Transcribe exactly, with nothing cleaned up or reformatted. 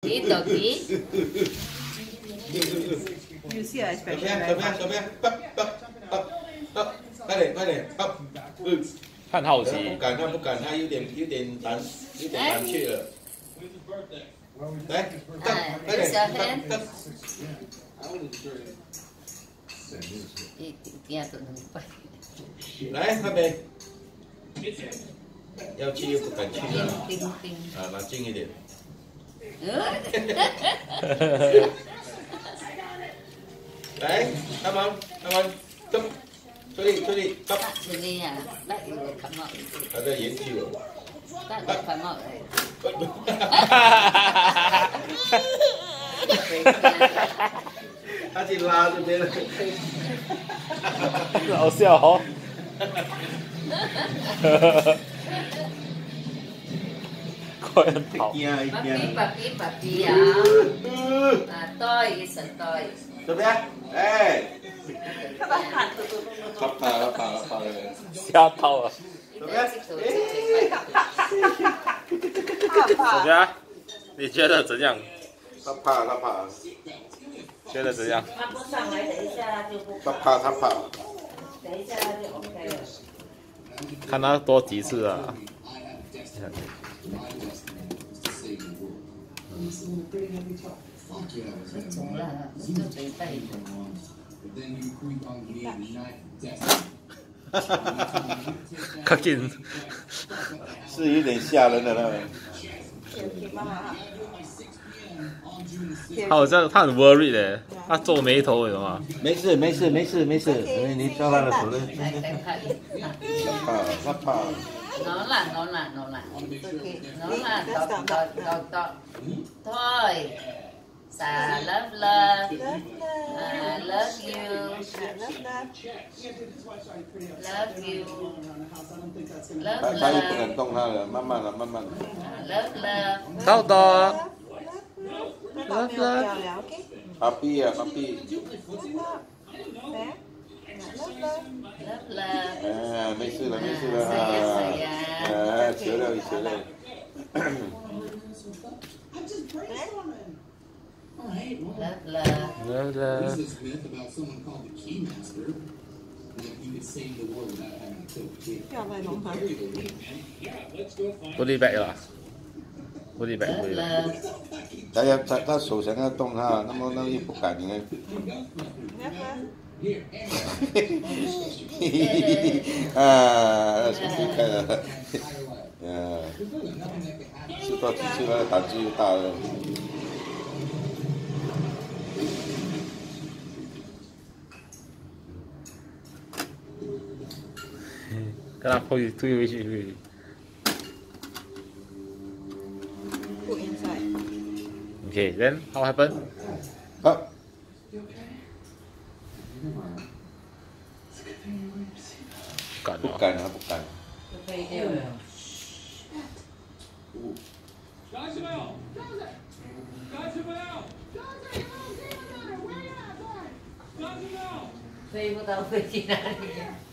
Đi tổ tí. You see I special. Sophia, Sophia, bắp, bắp, bắp, bắp,快点，快点，bắp，嗯。 看好奇。 不敢，他不敢，他有点有点胆，有点胆怯了。来，快点， 小黑。一点都能快。 来，快点。要去又不敢去了。啊，拿近一点。来，come on，come on，come，出力出力，come。 出力啊！那有感冒。 他在研究哦。 那有感冒哎。 他去拉这边了。 好笑哦。快点跑！ 爸比爸比爸比啊！啊，多一声多一声。 怎么样？哎。 他把喊的都他怕他怕他怕了。 吓到了。 怎么样？ 怎么样？你觉得怎样？ 他怕他怕。 觉得怎样？ 他不上来，等一下就不。 他怕他怕。 等一下就 OK 了。 看他多几次啊！ 肿了，就嘴背。 靠近， 是有点吓人的那个。 他好像他很 worried 的，他皱眉头有吗？ 没事没事没事没事，你你抓他的手了。怕他怕。 nó là nó là nó là nó là đọc đọc đọc đọc thôi xà love love à, love you love you love 他他也不 love 敢动他了，慢慢的慢慢的。 love love 豆豆 love love。 爸比啊爸比。 love love 哎，没事了没事了啊！哎，学了学了。 love love love love put it back 啦 put it back put it back 他要他他手想要动他，那么那又不敢，你看。啊，手机开了，啊，吃到几次了，胆子又大了。 跟他推推回去推。 Put inside. Okay, then how happened? 好。 敢不敢啊，不敢。 飞掉了。飞不到飞去哪里？